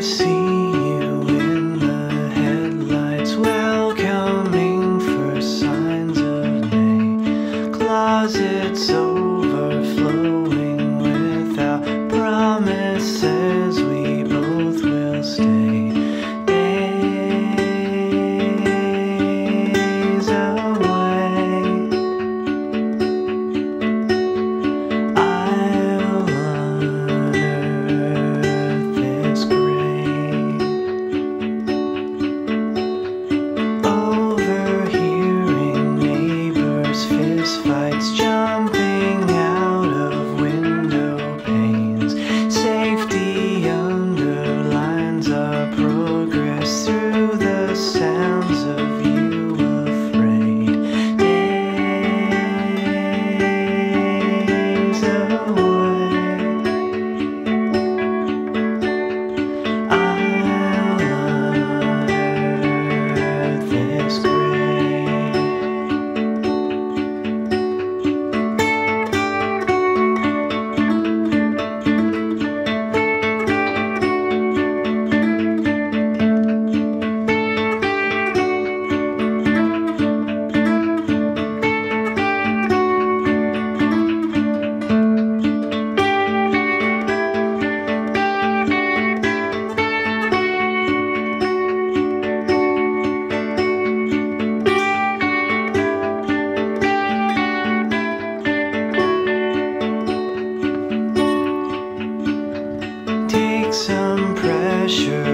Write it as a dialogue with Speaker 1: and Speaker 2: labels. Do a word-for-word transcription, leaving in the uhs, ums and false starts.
Speaker 1: see you in the headlights, welcoming for signs of May. Closets overflowing without promises, we both will stay. Days away, I'll unearth this grave. Overhearing neighbors' fistfights, jumping out of window panes. Safety underlines our progress through the sounds of you afraid. Days away, I'll unearth this grave. Take some pressure